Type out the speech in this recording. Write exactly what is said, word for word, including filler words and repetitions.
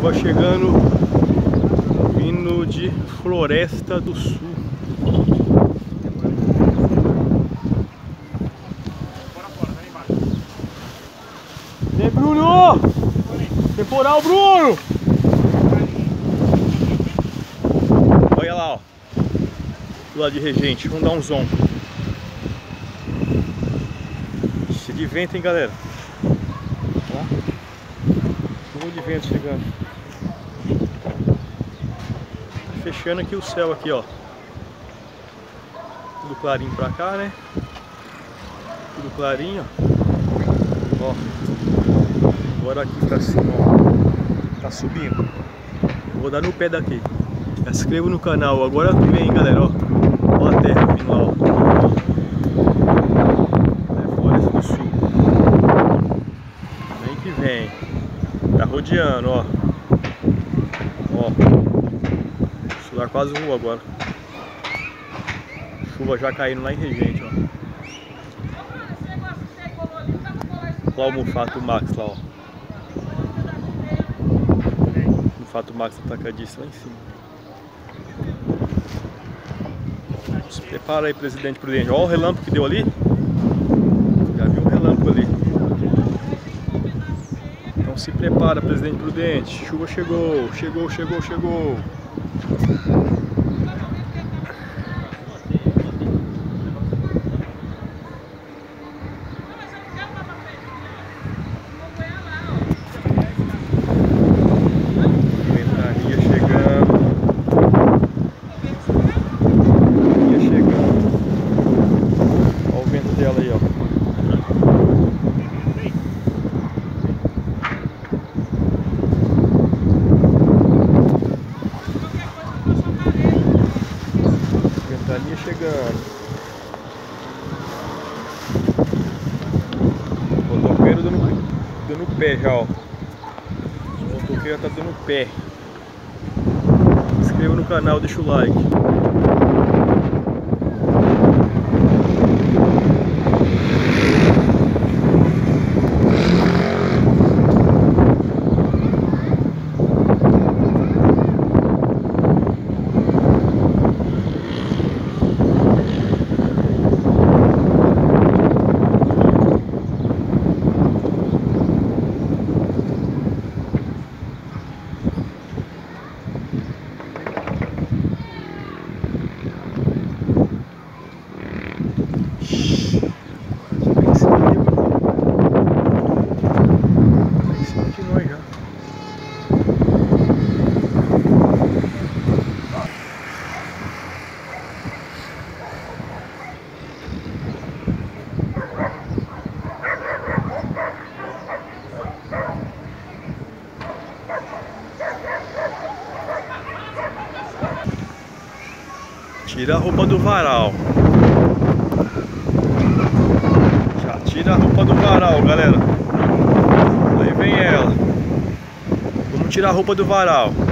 Chuva chegando, vindo de Floresta do Sul. E aí, Bruno! Temporal, Bruno! Olha lá, ó. Do lado de Regente, vamos dar um zoom. Cheio de vento, hein, galera? Ó. Chuva de vento chegando. Fechando aqui o céu aqui, ó. Tudo clarinho pra cá, né? Tudo clarinho, ó. Agora aqui pra cima, ó. Tá subindo. Vou dar no pé daqui. Se inscreva no canal. Agora vem, galera, ó. Ó a terra vindo lá, ó. É Floresta do Sul. Vem que vem. Tá rodeando, ó. Ó. O celular quase voou agora. Chuva já caindo lá em Regente, ó. Lá o Mufato Max lá, ó. O Mufato Max atacadíssimo lá em cima. Se prepara aí, presidente Prudente. Olha o relâmpago que deu ali. Já viu um relâmpago ali. Então se prepara, presidente Prudente. Chuva chegou, chegou, chegou, chegou. Dela aí, ó. Ventania chegando. Motoqueiro dando, dando pé já, ó. O motoqueiro tá dando pé. Se inscreva no canal, deixa o like. Tira a roupa do varal. Já tira a roupa do varal, galera. Aí vem ela. Vamos tirar a roupa do varal.